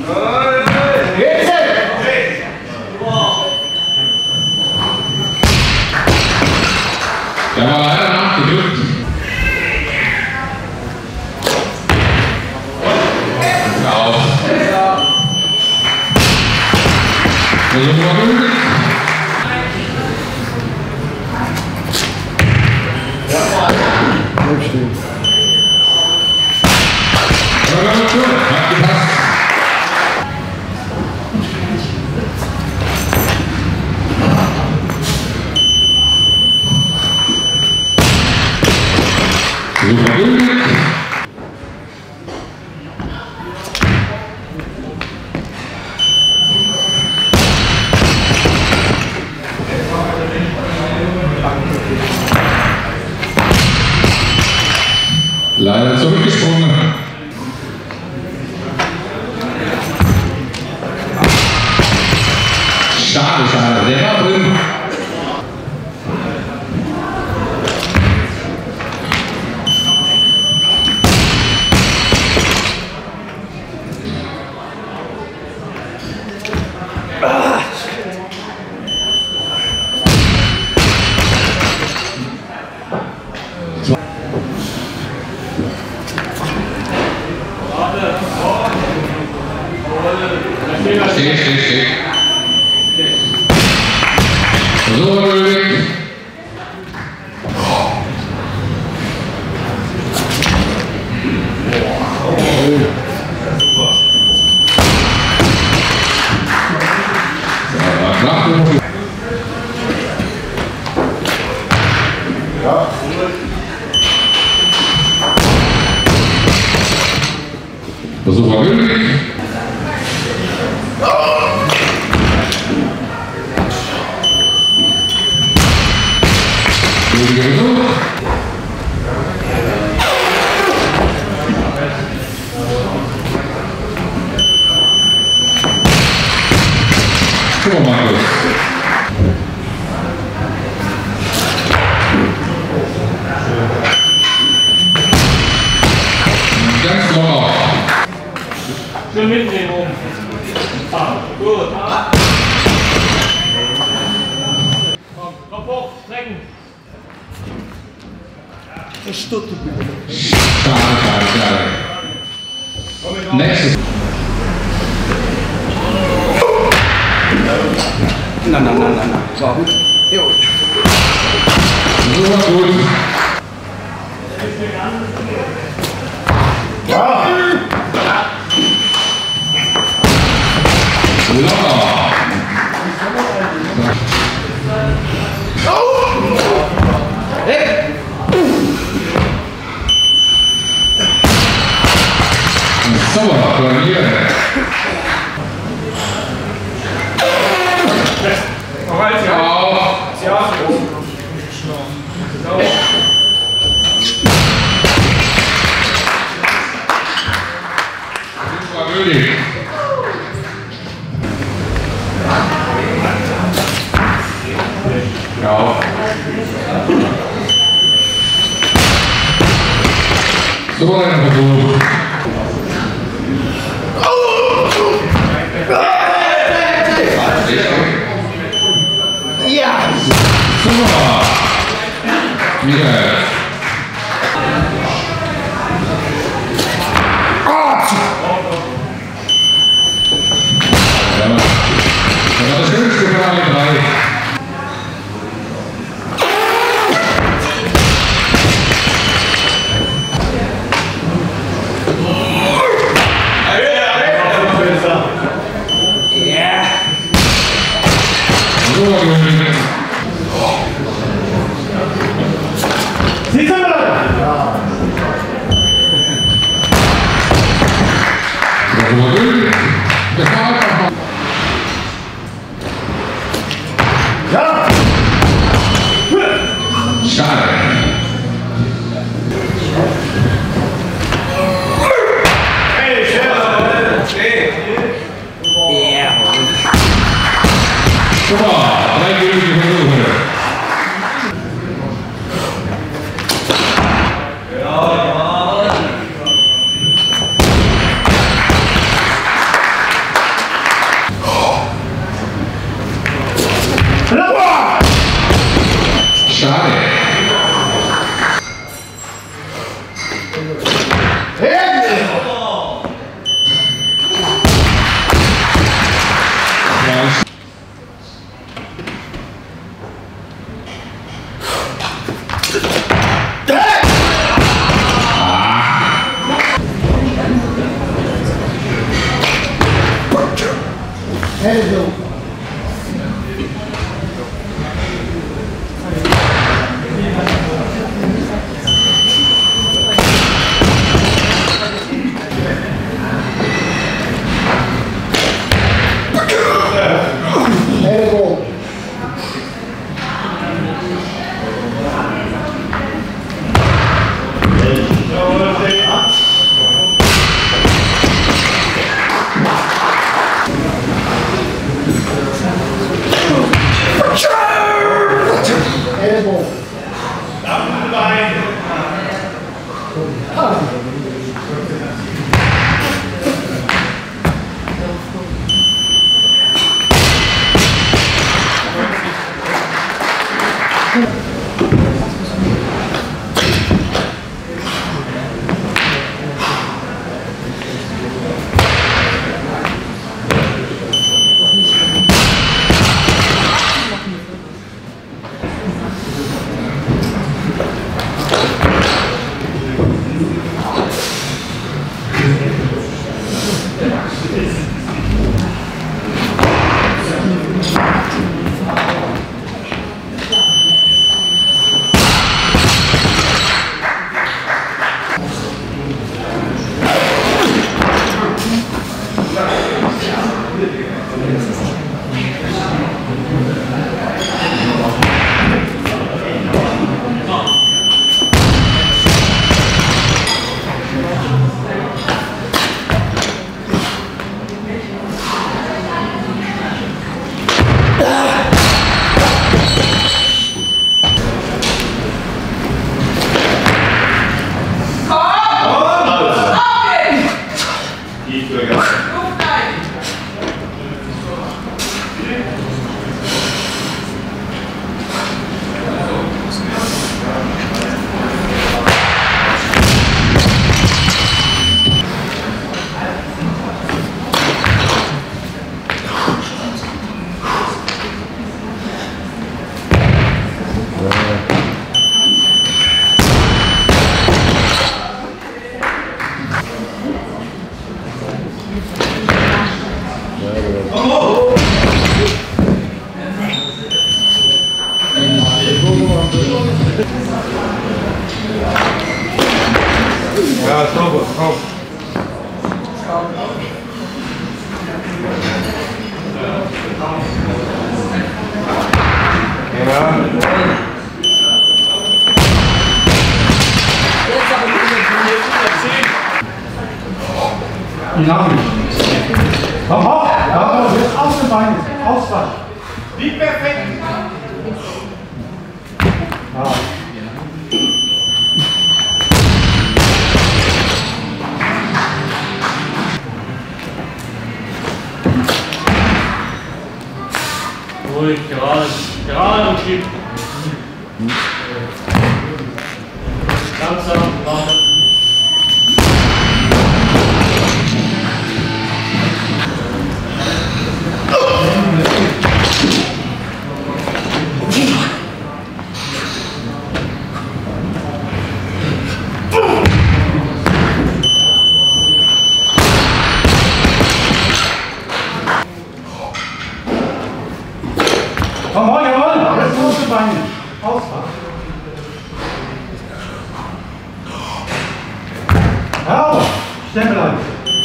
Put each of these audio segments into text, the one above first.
Der war leider nachgedrückt. Auf. Super gut. Leider zurückgesprungen. Schade, schade. Der war drin. Steht. So, Röhrig. Versuch mal Röhrig. Guck mal, Markus. Ganz locker. Schön mitnehmen oben. Gut. Kopf hoch, strecken. Schade. Nächstes. Nein. War gut. Jo. So gut. Ja. Locker. Hey. Sauber, bei mir. Ja. So ein Versuch. Ja. Super. Michael. Das war das Schönste von alle drei. Schade. Super, 3 gültige Versuche. Ja, sauber, komm. Ja. Die Namen. Komm hoch! Ja, jetzt aus dem Bein. Ausfall. Wie perfekt! Ja. Ruhig, gerade und schieb. Langsam, warten. Komm on, jawohl! Jetzt große Beine. Ausfahrt. Ja, stehen bleiben.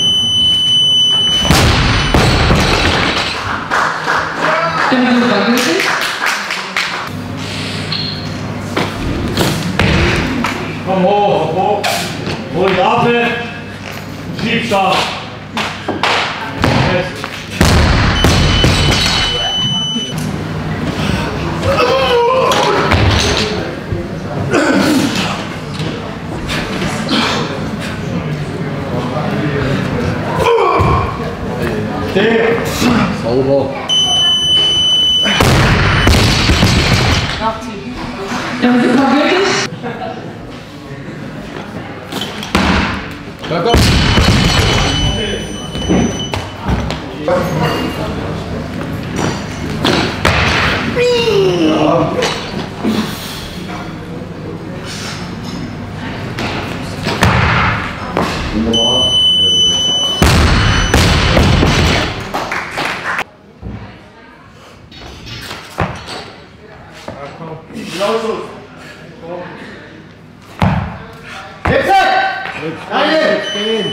Komm hoch, hoch. Hol die Apfel. Schieb's da. Fest. Sauber. Ja, super, wirklich? Da kommt. Ja. Wunderbar. Genauso. Jetzt! Nein! Stehen!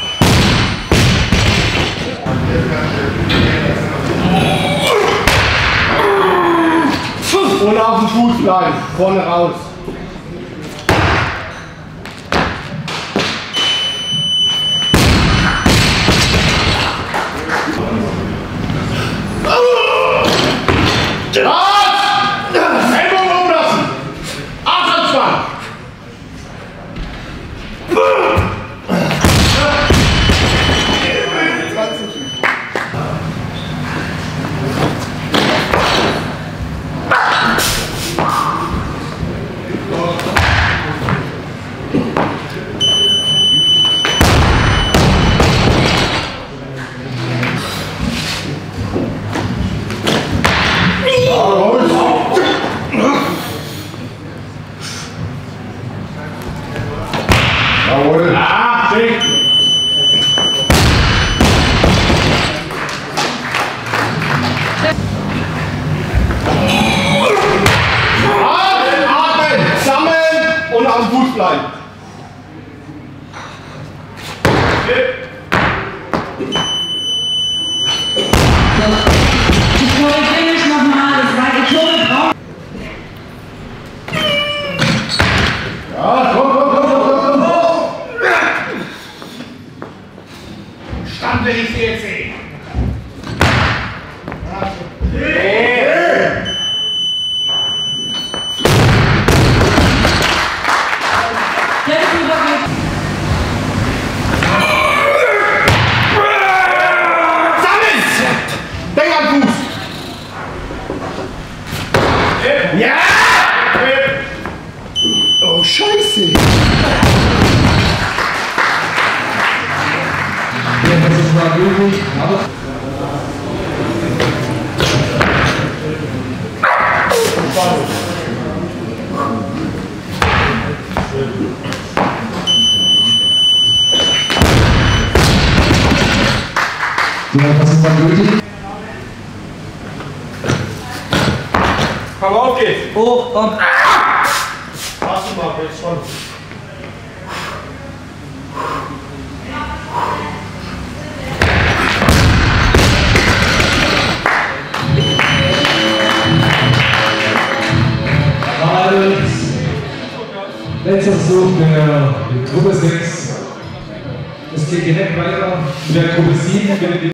Und auf dem Fuß bleiben, vorne raus. Ellbogen umlassen! Absatzmann! Jawohl. Ah, schick. Atmen, sammeln und am Fuß bleiben. Ich korrigiere mich nochmal, das war die Tore drauf. Ja, komm. Stand will ich sie jetzt sehen. Jetzt übergeht. Sammeln! Denk am Fuß. Ja! Oh, Scheiße. Das ist mal möglich, aber was ist mal möglich? Komm auf geht's. Hoch, komm. Hast du mal, jetzt schon. Letzter Versuch der Gruppe 6. Es geht direkt weiter. In der Gruppe 7 wird die